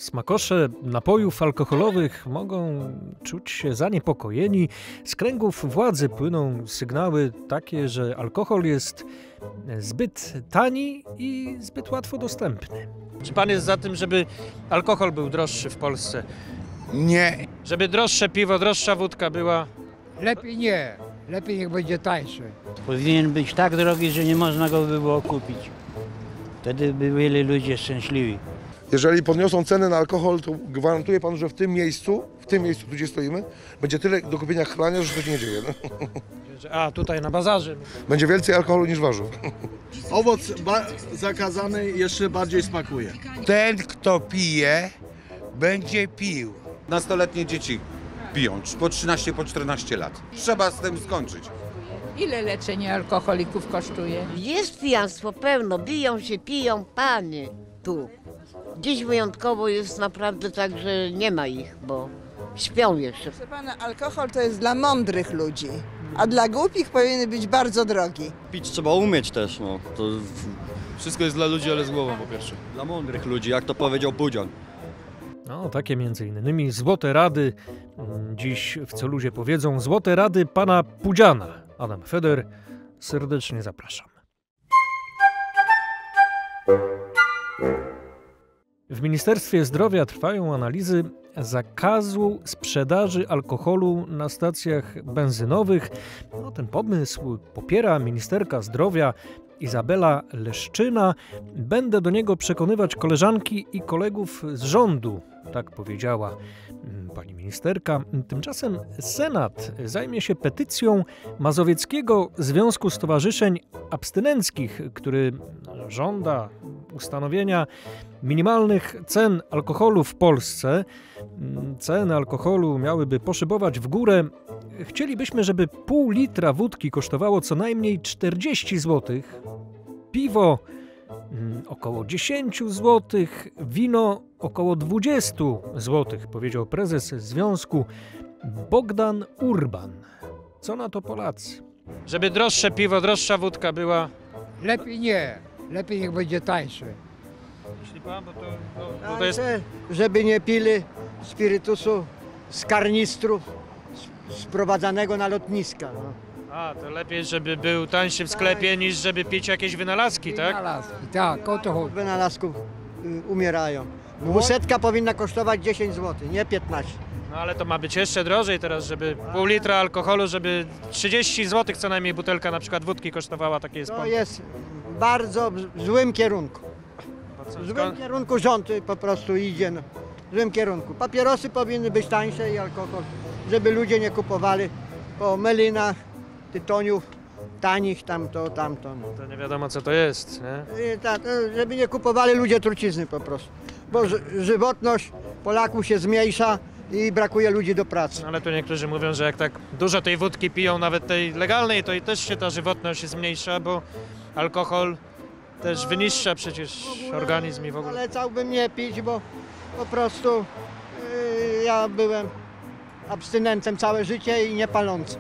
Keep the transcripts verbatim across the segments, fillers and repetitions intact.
Smakosze napojów alkoholowych mogą czuć się zaniepokojeni. Z kręgów władzy płyną sygnały takie, że alkohol jest zbyt tani i zbyt łatwo dostępny. Czy pan jest za tym, żeby alkohol był droższy w Polsce? Nie. Żeby droższe piwo, droższa wódka była? Lepiej nie. Lepiej niech będzie tańszy. Powinien być tak drogi, że nie można go by było kupić. Wtedy by byli ludzie szczęśliwi. Jeżeli podniosą ceny na alkohol, to gwarantuję panu, że w tym miejscu, w tym miejscu, tu gdzie stoimy, będzie tyle do kupienia chlania, że to się nie dzieje. No. A, tutaj na bazarze. Będzie więcej alkoholu niż warzyw. Owoc zakazany jeszcze bardziej smakuje. Ten, kto pije, będzie pił. Nastoletnie dzieci piją, po trzynaście, po czternaście lat. Trzeba z tym skończyć. Ile leczenie alkoholików kosztuje? Jest pijanstwo pełno, biją się, piją, panie, tu. Dziś wyjątkowo jest naprawdę tak, że nie ma ich, bo śpią jeszcze. Proszę pana, alkohol to jest dla mądrych ludzi, a dla głupich powinien być bardzo drogi. Pić trzeba umieć też, no. To Wszystko jest dla ludzi, ale z głową po pierwsze. dla mądrych ludzi, jak to powiedział Pudzian. No, takie między innymi złote rady. Dziś w Co ludzie powiedzą złote rady pana Pudziana. Adam Feder, serdecznie zapraszam. W Ministerstwie Zdrowia trwają analizy zakazu sprzedaży alkoholu na stacjach benzynowych. No, ten pomysł popiera ministerka zdrowia Izabela Leszczyna. Będę do niego przekonywać koleżanki i kolegów z rządu, tak powiedziała pani ministerka. Tymczasem Senat zajmie się petycją Mazowieckiego Związku Stowarzyszeń Abstynenckich, który żąda ustanowienia minimalnych cen alkoholu w Polsce. Ceny alkoholu miałyby poszybować w górę. Chcielibyśmy, żeby pół litra wódki kosztowało co najmniej czterdzieści złotych, piwo około dziesięć złotych, wino około dwadzieścia złotych, powiedział prezes związku Bogdan Urban. Co na to Polacy? Żeby droższe piwo, droższa wódka była? Lepiej nie. Lepiej niech będzie tańszy. Myśli pan, bo to, to, bo to jest... Żeby nie pili spirytusu z karnistru sprowadzanego na lotniska. No. A, to lepiej, żeby był tańszy w sklepie, niż żeby pić jakieś wynalazki, tak? Wynalazki, tak, o to chodzi. Wynalazków y, umierają. Dwusetka powinna kosztować dziesięć złotych, nie piętnaście. No ale to ma być jeszcze drożej teraz, żeby pół litra alkoholu, żeby trzydzieści złotych co najmniej butelka na przykład wódki kosztowała, takie jest To pomysł. jest bardzo w złym kierunku. W złym kierunku rząd po prostu idzie. No. W złym kierunku. Papierosy powinny być tańsze i alkohol, żeby ludzie nie kupowali po melinach, tytoniów, tanich, tamto, tamto. No. To nie wiadomo co to jest, nie? I tak, żeby nie kupowali ludzie trucizny po prostu. Bo ży żywotność Polaków się zmniejsza i brakuje ludzi do pracy. No, ale tu niektórzy mówią, że jak tak dużo tej wódki piją, nawet tej legalnej, to i też się ta żywotność zmniejsza, bo alkohol też wyniszcza przecież organizm i w ogóle. Polecałbym nie pić, bo po prostu yy, ja byłem abstynentem całe życie i nie palący.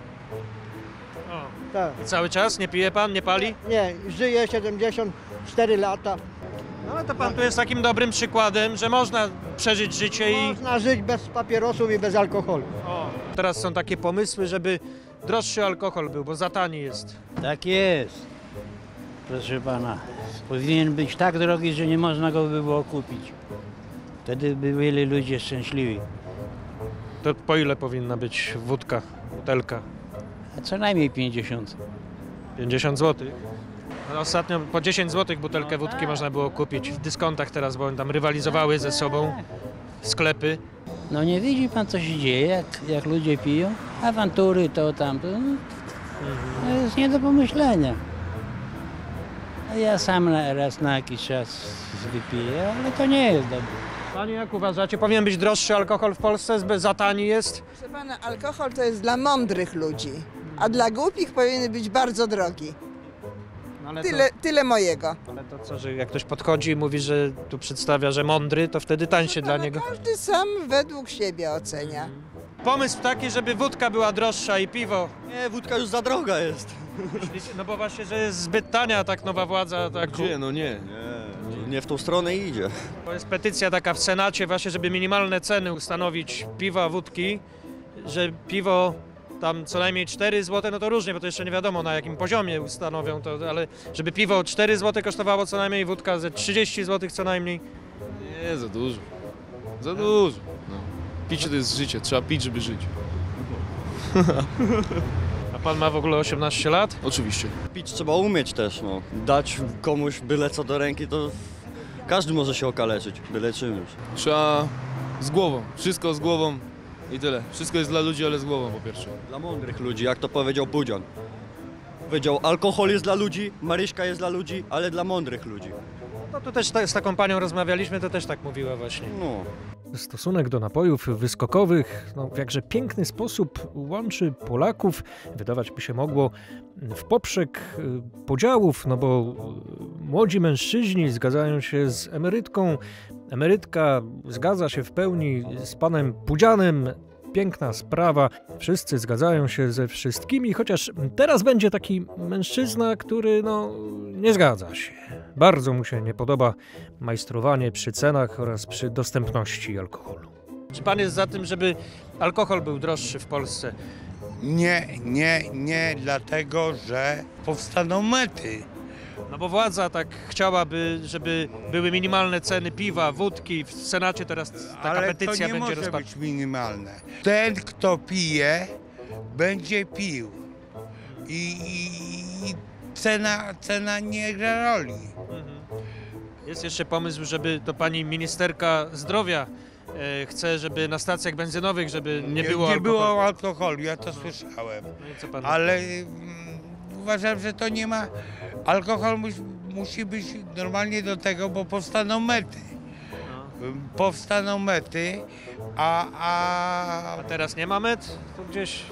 O. Tak. I cały czas nie pije pan, nie pali? Nie, żyję siedemdziesiąt cztery lata. No ale to pan tu jest takim dobrym przykładem, że można przeżyć życie i... Można żyć bez papierosów i bez alkoholu. O. Teraz są takie pomysły, żeby droższy alkohol był, bo za tani jest. Tak jest. Proszę pana, powinien być tak drogi, że nie można go by było kupić. Wtedy by byli ludzie szczęśliwi. To po ile powinna być wódka, butelka? A co najmniej pięćdziesiąt. pięćdziesiąt złotych. No, ostatnio po dziesięć złotych butelkę No wódki tak. można było kupić w dyskontach teraz, bo one tam rywalizowały ze sobą sklepy. No nie widzi pan, co się dzieje, jak, jak ludzie piją? Awantury, to tamto. No, to jest nie do pomyślenia. A ja sam na, raz na jakiś czas wypiję, ale to nie jest dobre. Panie, jak uważacie, powinien być droższy alkohol w Polsce? Zbyt za tani jest? Proszę pana, alkohol to jest dla mądrych ludzi, a dla głupich powinien być bardzo drogi. No, ale Tyle, to, tyle mojego. ale to co, że jak ktoś podchodzi i mówi, że tu przedstawia, że mądry, to wtedy tańszy dla Pana, niego? Każdy sam według siebie ocenia. Pomysł taki, żeby wódka była droższa i piwo. Nie, wódka już za droga jest. Myślicie? No bo właśnie, że jest zbyt tania tak nowa władza. Tak... Gdzie? No nie. Nie, nie w tą stronę idzie. To jest petycja taka w Senacie właśnie, żeby minimalne ceny ustanowić piwa, wódki, że piwo tam co najmniej cztery złote, no to różnie, bo to jeszcze nie wiadomo na jakim poziomie ustanowią to, ale żeby piwo cztery złote kosztowało co najmniej, wódka ze trzydzieści złotych co najmniej. Nie, za dużo. Za dużo. No. Picie to jest życie, trzeba pić, żeby żyć. A pan ma w ogóle osiemnaście lat? Oczywiście. Pić trzeba umieć też, no. Dać komuś byle co do ręki, to każdy może się okaleczyć, byle czymś. Trzeba z głową, wszystko z głową i tyle. Wszystko jest dla ludzi, ale z głową po pierwsze. Dla mądrych ludzi, jak to powiedział Budzian. Powiedział, alkohol jest dla ludzi, Maryśka jest dla ludzi, ale dla mądrych ludzi. No to też ta, z taką panią rozmawialiśmy, to też tak mówiła właśnie. No. Stosunek do napojów wyskokowych no, w jakże piękny sposób łączy Polaków, wydawać by się mogło, w poprzek podziałów, no bo młodzi mężczyźni zgadzają się z emerytką, emerytka zgadza się w pełni z panem Pudzianem. Piękna sprawa, wszyscy zgadzają się ze wszystkimi, chociaż teraz będzie taki mężczyzna, który no nie zgadza się. Bardzo mu się nie podoba majstrowanie przy cenach oraz przy dostępności alkoholu. Czy pan jest za tym, żeby alkohol był droższy w Polsce? Nie, nie, nie, dlatego że powstaną mety. No bo władza tak chciałaby, żeby były minimalne ceny piwa, wódki. W Senacie teraz taka Ale petycja to nie będzie może rozpatrzona. być minimalne. Ten, kto pije, będzie pił. I, i, i cena, cena nie gra roli. Mhm. Jest jeszcze pomysł, żeby to pani ministerka zdrowia e, chce, żeby na stacjach benzynowych, żeby nie, Nie, było nie alkoholu. było alkoholu, ja to słyszałem. No i co pan Ale mm, uważam, że to nie ma... Alkohol musi, musi być normalnie do tego, bo powstaną mety. No. Powstaną mety, a... a... A teraz nie ma met? To gdzieś...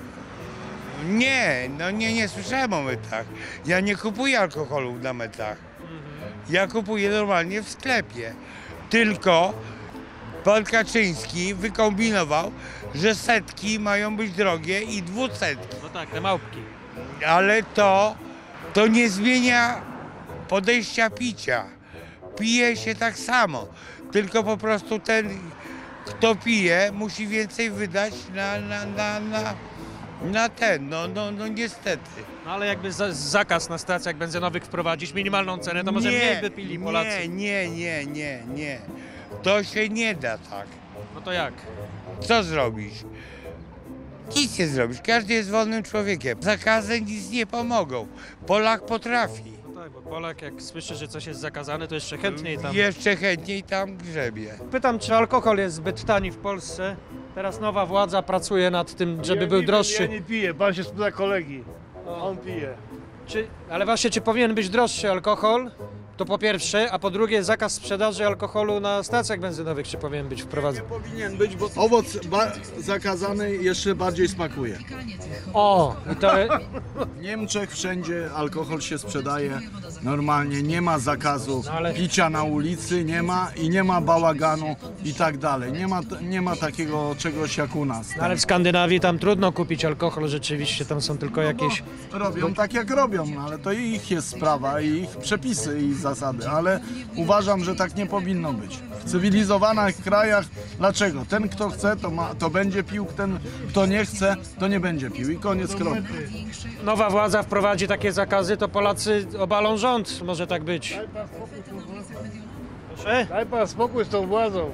Nie, no nie, nie słyszałem o metach. Ja nie kupuję alkoholu na metach. Ja kupuję normalnie w sklepie. Tylko pan Kaczyński wykombinował, że setki mają być drogie i dwusetki. No tak, te małpki. Ale to, to nie zmienia podejścia picia. Pije się tak samo, tylko po prostu ten, kto pije, musi więcej wydać na, na, na, na, na ten, no, no, no niestety. No ale jakby za, zakaz na stacjach benzynowych wprowadzić, minimalną cenę, to może nie, mniej by pili Polacy. Nie, nie, nie, nie, nie. To się nie da tak. No to jak? Co zrobić? Nic nie zrobisz. Każdy jest wolnym człowiekiem. Zakazy nic nie pomogą. Polak potrafi. No tak, bo Polak jak słyszy, że coś jest zakazane, to jeszcze chętniej tam... Jeszcze chętniej tam grzebie. Pytam, czy alkohol jest zbyt tani w Polsce? Teraz nowa władza pracuje nad tym, żeby ja był nie, droższy. Ja nie piję, pan się spyta kolegi. On pije. Czy, ale właśnie, czy powinien być droższy alkohol? To po pierwsze, a po drugie zakaz sprzedaży alkoholu na stacjach benzynowych, czy powinien być wprowadzony? Nie powinien być, bo owoc zakazany jeszcze bardziej smakuje. O, i to... W Niemczech wszędzie alkohol się sprzedaje normalnie, nie ma zakazu No ale- picia na ulicy, nie ma i nie ma bałaganu i tak dalej. Nie ma, nie ma takiego czegoś jak u nas. No ale w Skandynawii tam trudno kupić alkohol, rzeczywiście, tam są tylko jakieś... Robią tak jak robią, no, ale to ich jest sprawa i ich przepisy i zasady, ale uważam, że tak nie powinno być. W cywilizowanych krajach, dlaczego? Ten kto chce, to, ma, to będzie pił, ten kto nie chce, to nie będzie pił i koniec kropka. Nowa władza wprowadzi takie zakazy, to Polacy obalą rząd, może tak być. Proszę? Daj pan spokój z tą władzą.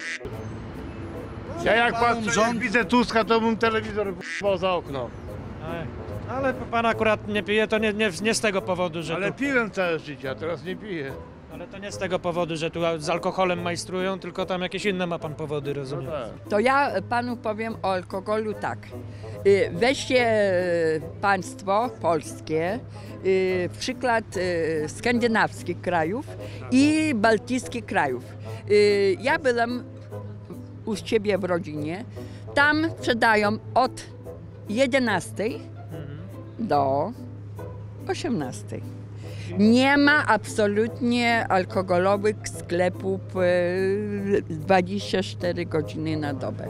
Ja jak patrzę, rząd widzę Tuska, to bym telewizor w***ał za okno. Ale pan akurat nie pije, to nie, nie, nie z tego powodu, że Ale tu, piłem całe życie, a teraz nie piję. ale to nie z tego powodu, że tu z alkoholem majstrują, tylko tam jakieś inne ma pan powody, rozumiem. To ja panu powiem o alkoholu tak. Y, Weźcie y, państwo polskie, y, przykład y, skandynawskich krajów i bałtyckich krajów. Y, Ja byłam u siebie w rodzinie. Tam sprzedają od jedenastej do osiemnastej. Nie ma absolutnie alkoholowych sklepów e, dwadzieścia cztery godziny na dobę.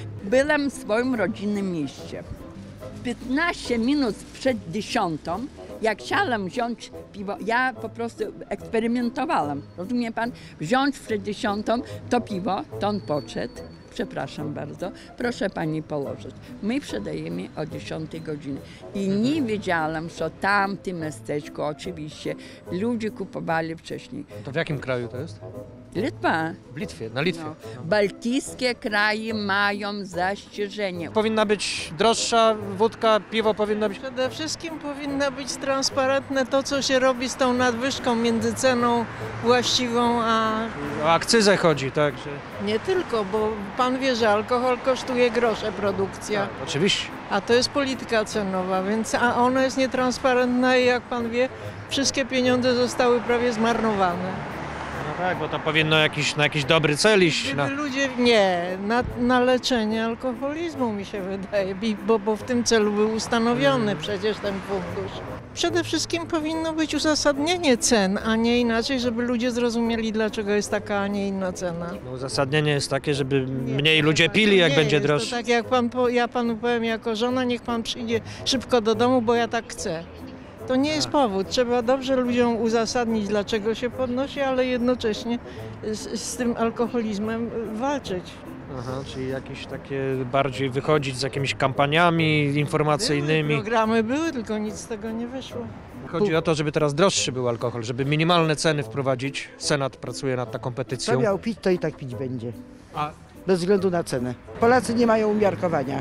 Byłam w swoim rodzinnym mieście. piętnaście minut przed dziesiątą Jak chciałam wziąć piwo, ja po prostu eksperymentowałam, rozumie pan? Wziąć w sześćdziesiątą to piwo, to on podszedł, przepraszam bardzo, proszę pani położyć. My sprzedajemy o dziesiątej godzinie i nie wiedziałam, że tam w tym miasteczku oczywiście ludzie kupowali wcześniej. To w jakim kraju to jest? Litwa. W Litwie, na Litwie. No. Bałtyckie kraje mają zastrzeżenia. Powinna być droższa wódka, piwo powinno być... Przede wszystkim powinno być transparentne to, co się robi z tą nadwyżką między ceną właściwą a... O akcyzę chodzi, tak? Że... Nie tylko, bo pan wie, że alkohol kosztuje grosze produkcja. Tak, oczywiście. A to jest polityka cenowa, więc a ona jest nietransparentna i jak pan wie, wszystkie pieniądze zostały prawie zmarnowane. No tak, bo to powinno jakiś, na jakiś dobry cel iść. Gdyby Na... ludzie, nie, na, na leczenie alkoholizmu mi się wydaje, bo, bo w tym celu był ustanowiony hmm. przecież ten fundusz. Przede wszystkim powinno być uzasadnienie cen, a nie inaczej, żeby ludzie zrozumieli, dlaczego jest taka, a nie inna cena. No, uzasadnienie jest takie, żeby nie, mniej ludzie pili, jak będzie jest, droższe. To tak jak pan, ja panu powiem jako żona, niech pan przyjdzie szybko do domu, bo ja tak chcę. To nie jest powód. Trzeba dobrze ludziom uzasadnić, dlaczego się podnosi, ale jednocześnie z, z tym alkoholizmem walczyć. Aha, czyli jakieś takie bardziej wychodzić z jakimiś kampaniami informacyjnymi. Były, programy były, tylko nic z tego nie wyszło. Chodzi o to, żeby teraz droższy był alkohol, żeby minimalne ceny wprowadzić. Senat pracuje nad taką petycją. Kto miał pić, to i tak pić będzie. A... Bez względu na cenę. Polacy nie mają umiarkowania.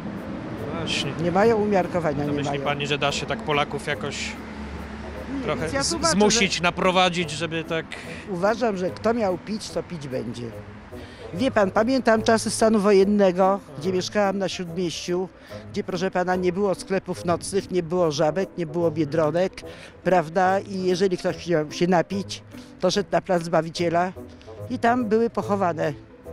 Właśnie. Nie mają umiarkowania, to nie myśli mają. pani, że da się tak Polaków jakoś nie, trochę ja zobaczę, zmusić, że... naprowadzić, żeby tak... Uważam, że kto miał pić, to pić będzie. Wie pan, pamiętam czasy stanu wojennego, gdzie mieszkałam na Śródmieściu, gdzie, proszę pana, nie było sklepów nocnych, nie było żabek, nie było biedronek, prawda? I jeżeli ktoś chciał się napić, to szedł na plac Zbawiciela i tam były pochowane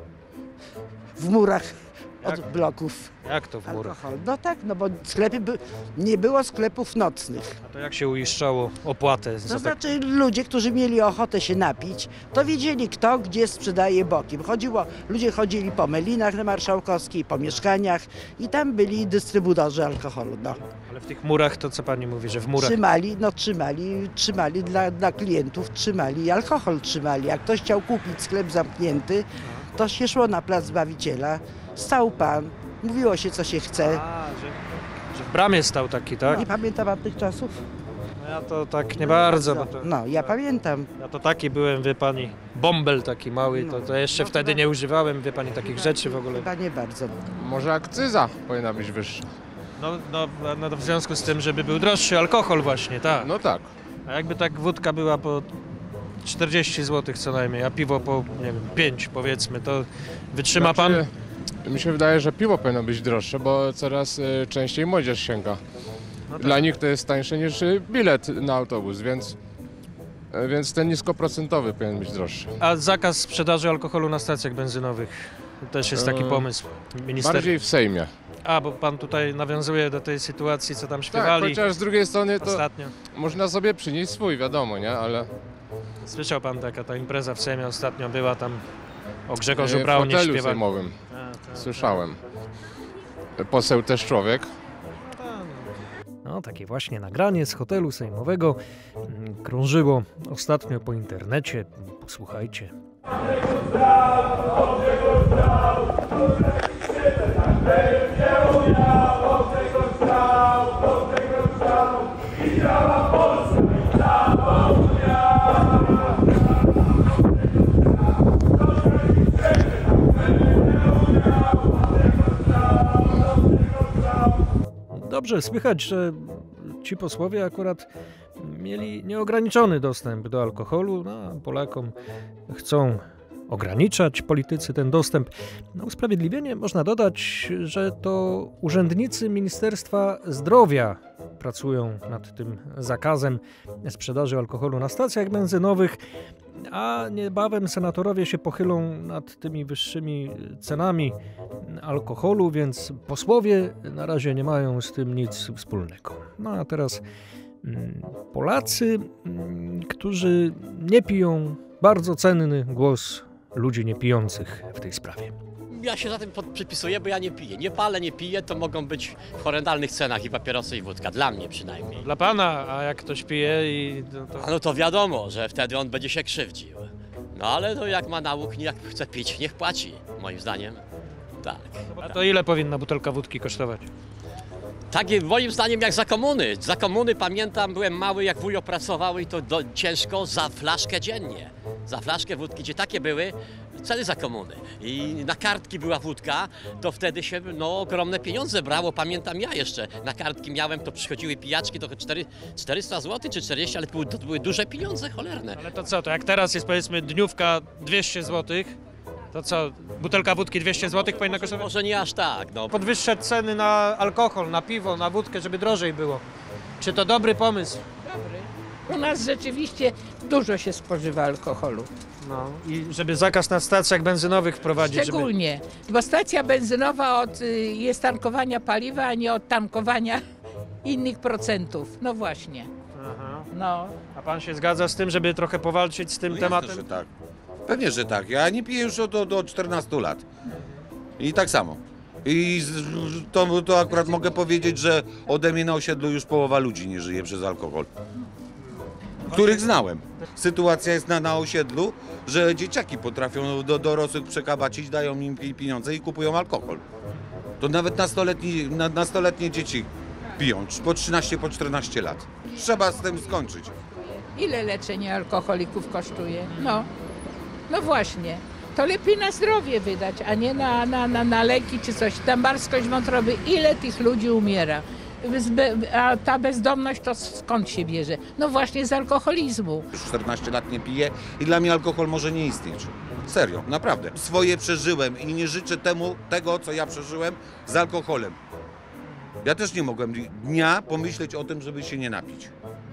w murach od Jak? bloków. Jak to w murach? Alkohol. No tak, no bo sklepy by... nie było sklepów nocnych. A to jak się uiszczało opłatę? To za znaczy ludzie, którzy mieli ochotę się napić, to wiedzieli kto gdzie sprzedaje bokiem. Chodziło, ludzie chodzili po Melinach na Marszałkowskiej, po mieszkaniach i tam byli dystrybutorzy alkoholu. No. Ale w tych murach to co pani mówi, że w murach? Trzymali, no trzymali, trzymali dla, dla klientów, trzymali alkohol trzymali. Jak ktoś chciał kupić sklep zamknięty, to się szło na plac Zbawiciela, stał pan, mówiło się co się chce. A, że, że w bramie stał taki, tak? Nie pamiętam pan tych czasów? No ja to tak nie bardzo. Bo to, no, ja pamiętam. Ja to taki byłem, wie pani, bąbel taki mały, to, to jeszcze no, wtedy nie używałem, wie pani, takich rzeczy w ogóle. Chyba nie bardzo. Może akcyza powinna być wyższa. No, no, no w związku z tym, żeby był droższy alkohol właśnie, tak. No tak. A jakby tak wódka była po czterdzieści złotych co najmniej, a piwo po, nie wiem, pięć powiedzmy, to wytrzyma znaczy, pan? Mi się wydaje, że piwo powinno być droższe, bo coraz y, częściej młodzież sięga. No tak. Dla nich to jest tańsze niż bilet na autobus, więc, y, więc ten niskoprocentowy powinien być droższy. A zakaz sprzedaży alkoholu na stacjach benzynowych? To też jest taki pomysł. Minister... Bardziej w Sejmie. A, bo pan tutaj nawiązuje do tej sytuacji, co tam śpiewali. Tak, chociaż z drugiej strony to ostatnio. Można sobie przynieść swój, wiadomo, nie? Ale... Słyszał pan, taka ta impreza w Sejmie ostatnio była tam o Grzegorzu Braunie śpiewali. W hotelu sejmowym. Słyszałem. Poseł też człowiek. No, takie właśnie nagranie z hotelu sejmowego krążyło ostatnio po internecie. Posłuchajcie. Dobrze, słychać, że ci posłowie akurat mieli nieograniczony dostęp do alkoholu, no, a Polakom chcą ograniczać politycy ten dostęp. Na usprawiedliwienie można dodać, że to urzędnicy Ministerstwa Zdrowia pracują nad tym zakazem sprzedaży alkoholu na stacjach benzynowych, a niebawem senatorowie się pochylą nad tymi wyższymi cenami alkoholu, więc posłowie na razie nie mają z tym nic wspólnego. No a teraz Polacy, którzy nie piją, bardzo cenny głos ludzi niepijących w tej sprawie. ja się za tym przypisuję, bo ja nie piję. Nie palę, nie piję, to mogą być w horrendalnych cenach i papierosy, i wódka. Dla mnie przynajmniej. Dla pana, a jak ktoś pije i... To, to... A no to wiadomo, że wtedy on będzie się krzywdził. No ale to jak ma nauk, jak chce pić, niech płaci, moim zdaniem. Tak. A to ile powinna butelka wódki kosztować? Tak, moim zdaniem jak za komuny. Za komuny pamiętam, byłem mały, jak wujo pracował i to do, ciężko za flaszkę dziennie. Za flaszkę wódki, gdzie takie były, ceny za komuny. I na kartki była wódka, to wtedy się no, ogromne pieniądze brało. Pamiętam ja jeszcze, na kartki miałem, to przychodziły pijaczki, to czterysta złotych czy czterdzieści, ale to były, to były duże pieniądze, cholerne. Ale to co, to jak teraz jest powiedzmy dniówka dwieście złotych, to co, butelka wódki dwieście złotych powinna kosztować? Może nie aż tak, no. Podwyższać ceny na alkohol, na piwo, na wódkę, żeby drożej było. Czy to dobry pomysł? U nas rzeczywiście dużo się spożywa alkoholu. No i żeby zakaz na stacjach benzynowych wprowadzić. Szczególnie, żeby... bo stacja benzynowa od, jest tankowania paliwa, a nie od tankowania innych procentów. No właśnie. Aha. No. A pan się zgadza z tym, żeby trochę powalczyć z tym no tematem? Jasne, że tak. Pewnie, że tak. Ja nie piję już od, od, od czternastu lat. I tak samo. I to, to akurat mogę powiedzieć, że ode mnie na osiedlu już połowa ludzi nie żyje przez alkohol. Których znałem. Sytuacja jest na, na osiedlu, że dzieciaki potrafią do dorosłych przekabacić, dają im pieniądze i kupują alkohol. To nawet nastoletni, na, nastoletnie dzieci piją, po trzynaście, po czternaście lat. Trzeba z tym skończyć. Ile leczenie alkoholików kosztuje? No, no właśnie. To lepiej na zdrowie wydać, a nie na, na, na, na leki czy coś. Tam barskość wątroby, ile tych ludzi umiera? A ta bezdomność to skąd się bierze? No właśnie z alkoholizmu. Już czternaście lat nie piję i dla mnie alkohol może nie istnieć. Serio, naprawdę. Swoje przeżyłem i nie życzę temu tego, co ja przeżyłem z alkoholem. Ja też nie mogłem dnia pomyśleć o tym, żeby się nie napić.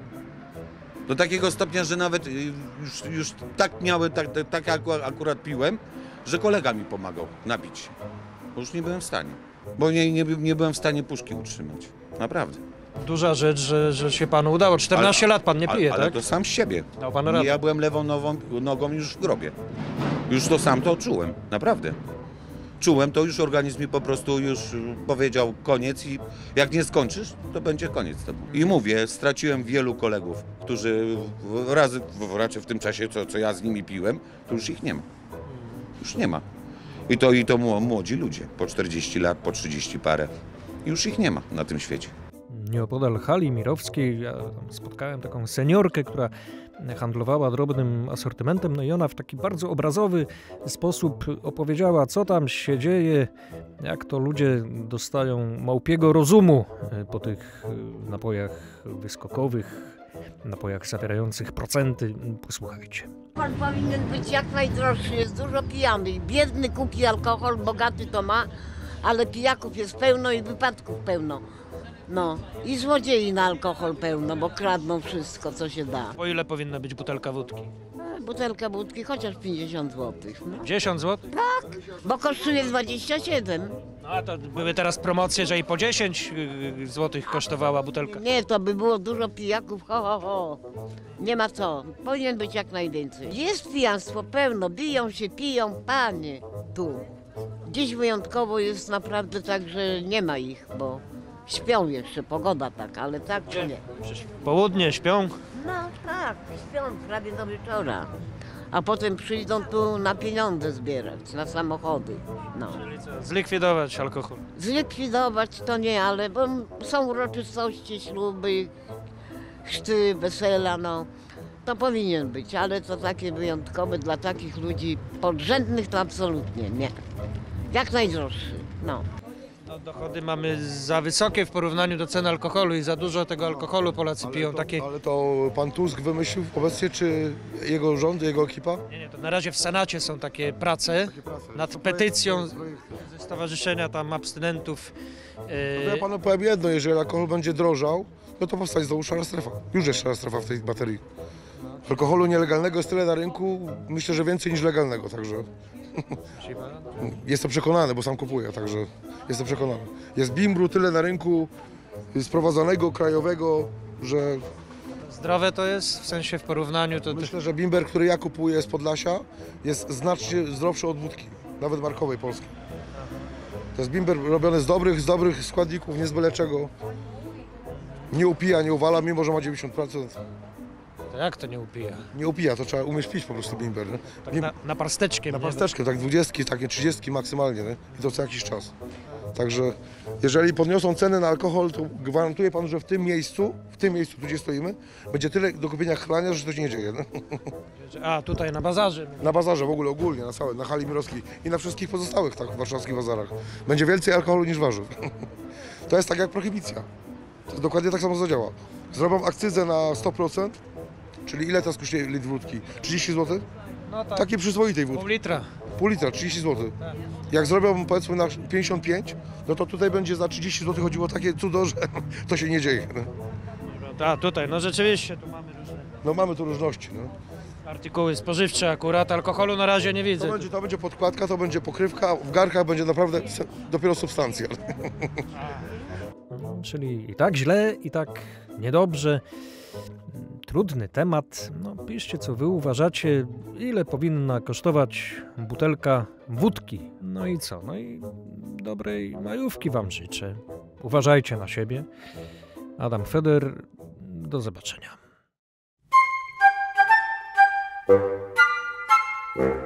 Do takiego stopnia, że nawet już, już tak miałem, tak, tak akurat piłem, że kolega mi pomagał napić się. Bo już nie byłem w stanie. Bo nie, nie, nie byłem w stanie puszki utrzymać. Naprawdę. Duża rzecz, że, że się panu udało. czternaście ale, lat pan nie pije, ale, tak? Ale to sam z siebie. Dał pan nie, radę. ja byłem lewą nogą, nogą już w grobie. Już to sam to czułem. Naprawdę. Czułem to, już organizm mi po prostu już powiedział koniec i jak nie skończysz, to będzie koniec z tobą. I mówię, straciłem wielu kolegów, którzy razy, raczej w tym czasie, co, co ja z nimi piłem, to już ich nie ma. Już nie ma. I to, i to młodzi ludzie, po czterdzieści lat, po trzydzieści parę. Już ich nie ma na tym świecie. Nieopodal hali mirowskiej ja spotkałem taką seniorkę, która handlowała drobnym asortymentem, no i ona w taki bardzo obrazowy sposób opowiedziała, co tam się dzieje, jak to ludzie dostają małpiego rozumu po tych napojach wyskokowych, napojach zawierających procenty. Posłuchajcie. Alkohol powinien być jak najdroższy, jest dużo pijanych. Biedny kupi alkohol, bogaty to ma, ale pijaków jest pełno i wypadków pełno. No i złodziei na alkohol pełno, bo kradną wszystko, co się da. Po ile powinna być butelka wódki? A, butelka wódki chociaż pięćdziesiąt złotych. No. pięćdziesiąt złotych? Tak, bo kosztuje dwadzieścia siedem. No a to były teraz promocje, że i po dziesięć złotych kosztowała butelka. Nie, to by było dużo pijaków, ho, ho, ho. Nie ma co, powinien być jak najwięcej. Jest pijanstwo pełno, biją się, piją, panie, tu. Dziś wyjątkowo jest naprawdę tak, że nie ma ich, bo śpią jeszcze, pogoda tak, ale tak czy nie. Południe śpią? No tak, śpią prawie do wieczora. A potem przyjdą tu na pieniądze zbierać, na samochody. No. Zlikwidować alkohol. Zlikwidować to nie, ale bo są uroczystości, śluby, chrzty, wesela, no. To powinien być, ale to takie wyjątkowe dla takich ludzi podrzędnych to absolutnie nie. Jak najdroższy, no. No, dochody mamy za wysokie w porównaniu do cen alkoholu i za dużo tego alkoholu Polacy ale piją. To, takie... Ale to pan Tusk wymyślił obecnie, czy jego rząd, jego ekipa? Nie, nie, to na razie w Senacie są takie prace, takie prace. nad petycją ze stowarzyszenia tam abstynentów. Yy... Ja panu powiem jedno, jeżeli alkohol będzie drożał, no to powstanie znowu szara strefa. Już jest szara strefa w tej baterii. Alkoholu nielegalnego jest tyle na rynku, myślę, że więcej niż legalnego, także jestem przekonany, bo sam kupuję, także jestem przekonany. Jest bimbru tyle na rynku sprowadzanego, krajowego, że... Zdrowe to jest, w sensie w porównaniu to... Myślę, że bimber, który ja kupuję z Podlasia, jest znacznie zdrowszy od wódki. nawet markowej polskiej. To jest bimber robiony z dobrych, z dobrych składników, nie z byle czego. Nie upija, nie uwala, mimo że ma dziewięćdziesiąt procent. To jak to nie upija? Nie upija, to trzeba umieć pić po prostu bimber. Nie? Tak nie, na, na parsteczkiem. na nie? pasteczkę, tak dwudziestki, takie trzydziestki maksymalnie, nie? I to co jakiś czas. Także jeżeli podniosą ceny na alkohol, to gwarantuję panu, że w tym miejscu, w tym miejscu, tu gdzie stoimy, będzie tyle do kupienia chlania, że to się nie dzieje. Nie? A, tutaj na bazarze. Na bazarze w ogóle ogólnie, na całym, na hali Mirowskiej i na wszystkich pozostałych tak warszawskich bazarach. Będzie więcej alkoholu niż warzyw. To jest tak jak prohibicja. To jest dokładnie tak samo zadziała. Zrobią akcyzę na sto procent, czyli ile teraz kosztuje litr wódki? trzydzieści złotych? No tak. Takiej przyzwoitej wódki. Pół litra. Pół litra, trzydzieści złotych. Tak. Jak zrobią powiedzmy na pięćdziesiąt pięć, no to tutaj będzie za trzydzieści złotych chodziło takie cudo, że to się nie dzieje. No, A, tutaj, no rzeczywiście, tu mamy różne no mamy tu różności. No. artykuły spożywcze akurat, alkoholu na razie nie widzę. To będzie, to będzie podkładka, to będzie pokrywka, a w garkach będzie naprawdę dopiero substancja. No, czyli i tak źle, i tak niedobrze. Trudny temat. No, piszcie, co wy uważacie, ile powinna kosztować butelka wódki. No i co? No i dobrej majówki wam życzę. Uważajcie na siebie. Adam Feder, do zobaczenia.